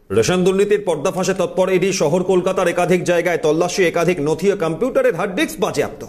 Ration দুর্নীতির পর্দাফাঁসে তৎপর ED. শহর কলকাতার একাধিক জায়গায় তল্লাশি, একাধিক নথি ও কম্পিউটারের হার্ড ডিস্ক বাজেয়াপ্ত।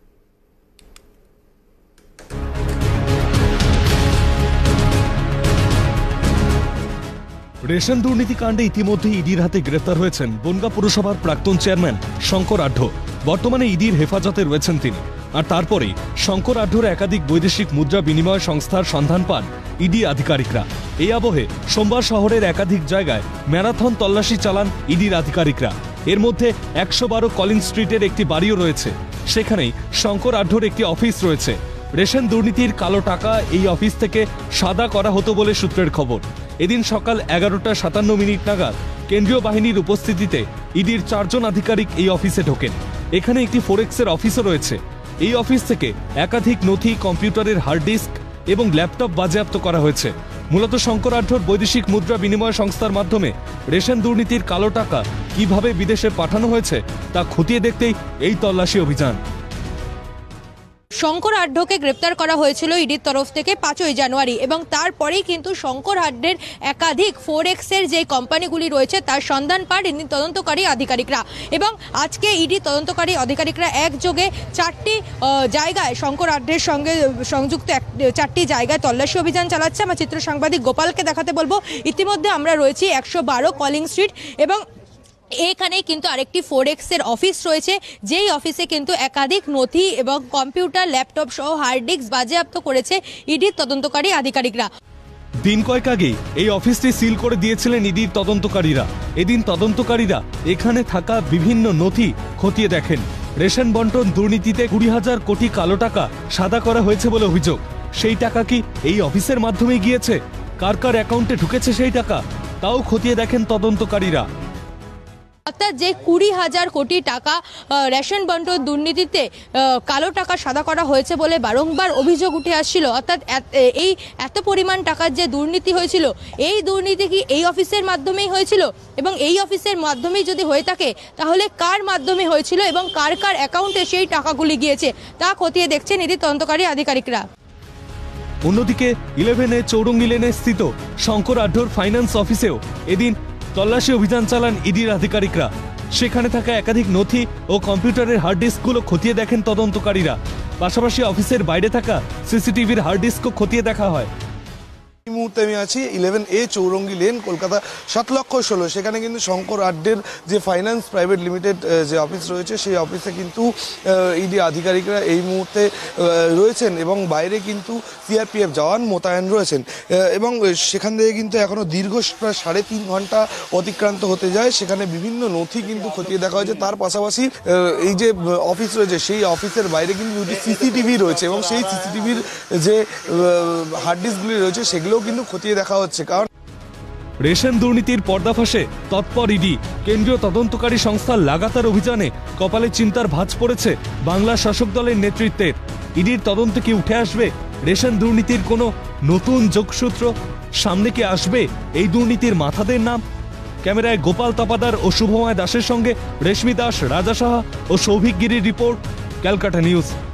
রেশন দুর্নীতি কাণ্ডে ইতিমধ্যে ইডির হাতে গ্রেফতার হয়েছেন বনগাঁ পুরসভার প্রাক্তন চেয়ারম্যান শঙ্কর আঢ্য। বর্তমানে ইডির হেফাজতে রয়েছেন তিনি। আর তারপরেই শঙ্কর আঢ্যর একাধিক বৈদেশিক মুদ্রা বিনিময় সংস্থার সন্ধান পান ইডি আধিকারিকরা। এই আবহে সোমবার শহরের একাধিক জায়গায় ম্যারাথন তল্লাশি চালান ইডির আধিকারিকরা। এর মধ্যে 112 কলিং স্ট্রিটের একটি বাড়িও রয়েছে। সেখানেই শঙ্কর আঢ্যর একটি অফিস রয়েছে। রেশন দুর্নীতির কালো টাকা এই অফিস থেকে সাদা করা হতো বলে সূত্রের খবর। এদিন সকাল 11:57 নাগাদ কেন্দ্রীয় বাহিনীর উপস্থিতিতে ইডির 4 জন আধিকারিক এই অফিসে ঢোকেন। এখানে একটি ফোরেক্সের অফিসও রয়েছে। এই অফিস থেকে একাধিক নথি, কম্পিউটারের হার্ড ডিস্ক এবং ল্যাপটপ বাজেয়াপ্ত করা হয়েছে। মূলত শঙ্কর আঢ্যর বৈদেশিক মুদ্রা বিনিময় সংস্থার মাধ্যমে রেশন দুর্নীতির কালো টাকা কিভাবে বিদেশে পাঠানো হয়েছে তা খতিয়ে দেখতেই এই তল্লাশি অভিযান। শঙ্কর আঢ্যকে গ্রেপ্তার করা হয়েছিল ইডির তরফ থেকে 5ই জানুয়ারি এবং তারপরেই কিন্তু শঙ্কর আঢ্যের একাধিক ফোরেক্সের যে কোম্পানিগুলি রয়েছে তার সন্ধান পান ইডি তদন্তকারী আধিকারিকরা। এবং আজকে ইডি তদন্তকারী আধিকারিকরা একযোগে 4টি জায়গায় শঙ্কর আঢ্যের সঙ্গে সংযুক্ত 4টি জায়গায় তল্লাশি অভিযান চালাচ্ছে। আমার চিত্র সাংবাদিক গোপালকে দেখাতে বলবো। ইতিমধ্যে আমরা রয়েছি 112 কলিং স্ট্রিট এবং এখানে কিন্তু আরেকটি ফোরেক্সের অফিস রয়েছে, যেই অফিসে কিন্তু একাধিক নথি এবং কম্পিউটার, ল্যাপটপ সহ হার্ড ডিস্ক বাজেয়াপ্ত করেছে ইডির তদন্তকারী আধিকারিকরা। দিন কয়েক আগে এই অফিসটি সিল করে দিয়েছিলেন ইডির তদন্তকারীরা। এদিন তদন্তকারীরা এখানে থাকা বিভিন্ন নথি খতিয়ে দেখেন। রেশন বন্টন দুর্নীতিতে 20,000 কোটি কালো টাকা সাদা করা হয়েছে বলে অভিযোগ। সেই টাকা কি এই অফিসের মাধ্যমে গিয়েছে? কার কার অ্যাকাউন্টে ঢুকেছে সেই টাকা, তাও খতিয়ে দেখেন তদন্তকারীরা। অর্থাৎ যে 20,000 কোটি টাকা রেশন বন্টন দুর্নীতিতে কালো টাকা সাদা করা হয়েছে বলে বারংবার অভিযোগ উঠে আসছিল। অর্থাৎ এই এত পরিমাণ টাকার যে দুর্নীতি হয়েছিল, এই দুর্নীতি কি এই অফিসের মাধ্যমেই হয়েছিল? এবং এই অফিসের মাধ্যমেই যদি হয়ে থাকে তাহলে কার মাধ্যমে হয়েছিল এবং কার কার অ্যাকাউন্টে সেই টাকাগুলি গিয়েছে তা খতিয়ে দেখছেন ইডি তদন্তকারী আধিকারিকরা। অন্যদিকে 11-এ চৌরঙ্গি লেনে স্থিত শঙ্কর আঢ্যর ফাইন্যান্স অফিসেও এদিন তল্লাশি অভিযান চালান ইডির আধিকারিকরা। সেখানে থাকা একাধিক নথি ও কম্পিউটারের হার্ড ডিস্কগুলো খতিয়ে দেখেন তদন্তকারীরা। পাশাপাশি অফিসের বাইরে থাকা সিসিটিভির হার্ড ডিস্কও খতিয়ে দেখা হয়। এই মুহূর্তে আমি আছি 11A চৌরঙ্গি লেন, কলকাতা 7,16,000। সেখানে কিন্তু শঙ্কর আঢ্যের যে ফাইন্যান্স প্রাইভেট লিমিটেড যে অফিস রয়েছে, সেই অফিসে কিন্তু ইডি আধিকারিকরা এই মুহূর্তে রয়েছেন এবং বাইরে কিন্তু সিআরপিএফ জওয়ান মোতায়েন রয়েছেন। এবং সেখান থেকে কিন্তু এখনও দীর্ঘ প্রায় 3.5 ঘন্টা অতিক্রান্ত হতে যায়। সেখানে বিভিন্ন নথি কিন্তু খতিয়ে দেখা হয়েছে। তার পাশাপাশি এই যে অফিস রয়েছে, সেই অফিসের বাইরে কিন্তু দুটি সিসিটিভি রয়েছে এবং সেই সিসিটিভির যে হার্ড ডিস্কগুলি রয়েছে সেগুলো কিন্তু খতিয়ে দেখা হচ্ছে। কারণ রেশন দুর্নীতির পর্দাফাঁসে তৎপর ইডি। কেন্দ্রীয় তদন্তকারী সংস্থার লাগাতার অভিযানে কপালে চিন্তার ভাঁজ পড়েছে বাংলা শাসক দলের নেতৃত্বের। ইডির তদন্তে কি উঠে আসবে রেশন দুর্নীতির কোনো নতুন যোগসূত্র? সামনে কি আসবে এই দুর্নীতির মাথাদের নাম? ক্যামেরায় গোপাল তাপাদার ও শুভময় দাসের সঙ্গে রেশমি দাস, রাজা সাহা ও সৌভিক গিরির রিপোর্ট, ক্যালকাটা নিউজ।